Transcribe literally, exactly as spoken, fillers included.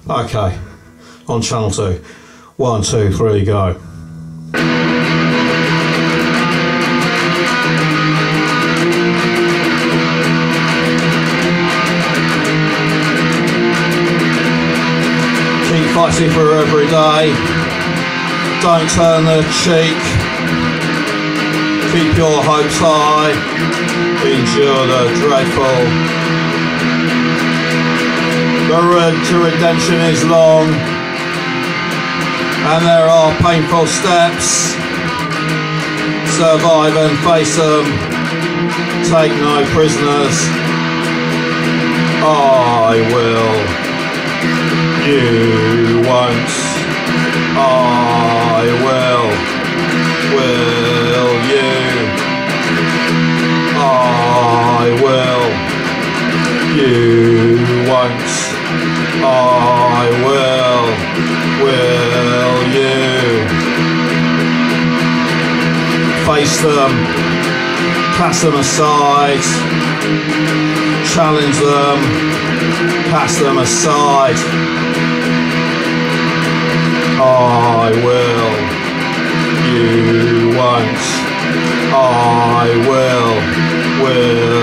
Okay, on channel two. One, two, three, go. Keep fighting for every day. Don't turn the cheek. Keep your hopes high. Endure the dreadful. The road to redemption is long, and there are painful steps. Survive and face them. Take no prisoners. I will. You won't. I will. Will you? I will. You won't. I will. Will you? Face them. Cast them aside. Challenge them. Cast them aside. I will. You won't. I will. Will